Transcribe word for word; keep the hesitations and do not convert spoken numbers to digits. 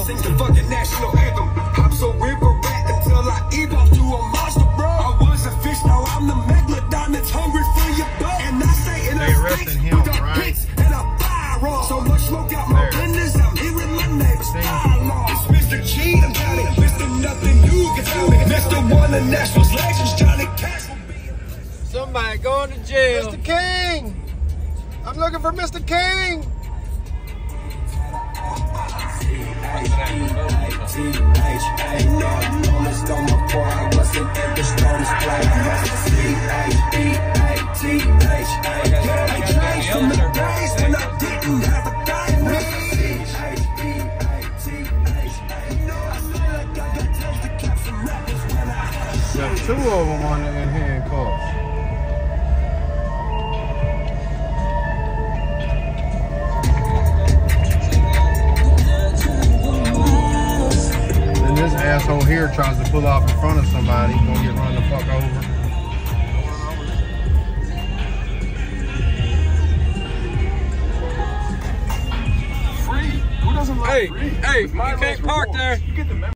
sing the fucking national anthem. I'm so river rat until I evolve to a monster, bro. I was a fish, now I'm the megalodon that's hungry for your butt. And I stay in a state with a pits and a firearm. So much smoke out my windows, I'm hearing my neighbors dialogue. It's Mister Cheatham County, Mister Nothing You Can Tell Me, Mister One of Nashville's legends, Johnny Cash. Somebody going to jail. Mister King! I'm looking for Mister King! There's two of them on the in handcuffs. This asshole here tries to pull off in front of somebody, he's gonna get run the fuck over. Free? Who doesn't like free? Hey, hey, you can't park there.